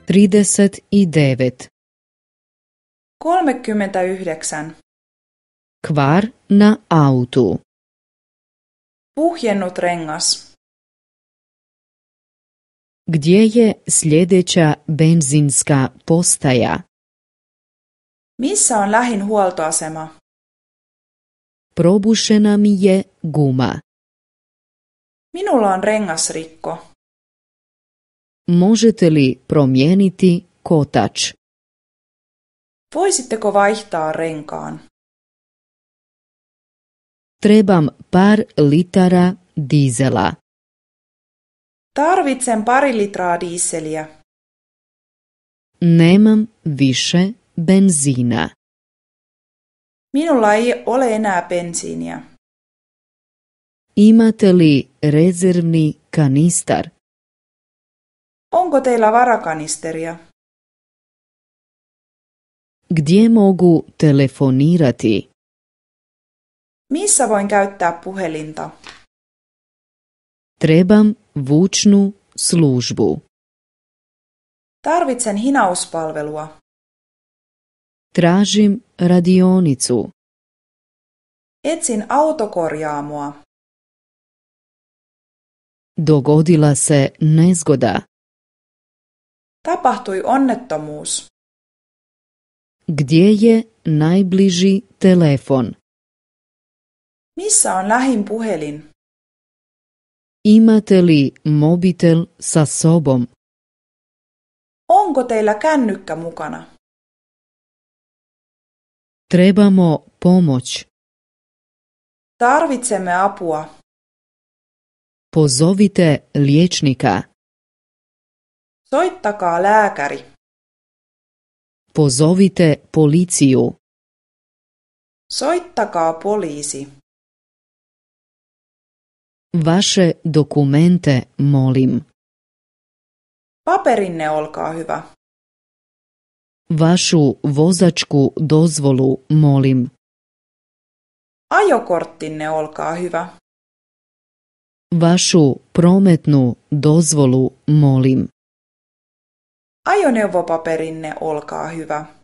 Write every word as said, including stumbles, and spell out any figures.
trideset devet. kolmekymmentäyhdeksän. Kvar na autu. Puhjennut rengas. Gdje je sljedeća benzinska postaja? Missä on lähin huoltoasema? Probušena mi je guma. Minulla on rengasrikko. Možete li promijeniti kotač? Voisitteko vaihtaa renkaan? Trebam par litara dizela. Tarvitsen pari litraa diisseliä. Nemam više benzina. Minulla ei ole enää bensiiniä. Imate li rezervni kanistar? Onko teillä varakanisteria? Gdje mogu telefonirati? Missä voin käyttää puhelinta? Trebam vučnu službu. Tarvitsen hinauspalvelua. Tražim radionicu. Etsin autokorjaamoa. Dogodila se nezgoda. Tapahtui onnettomuus. Gdje je najbliži telefon? Missä on lähin puhelin? Imate li mobitel sa sobom? Onko teillä kännykkä mukana? Trebamo pomoć. Tarvitsemme apua. Pozovite liječnika. Soittakaa lääkäri. Pozovite policiju. Soittakaa poliisi. Vaše dokumente, molim. Paperinne, olkaa hyvä. Vašu vozačku dozvolu, molim. Ajokorttinne, olkaa hyvä. Vašu prometnu dozvolu, molim. Ajoneuvopaperinne, olkaa hyvä.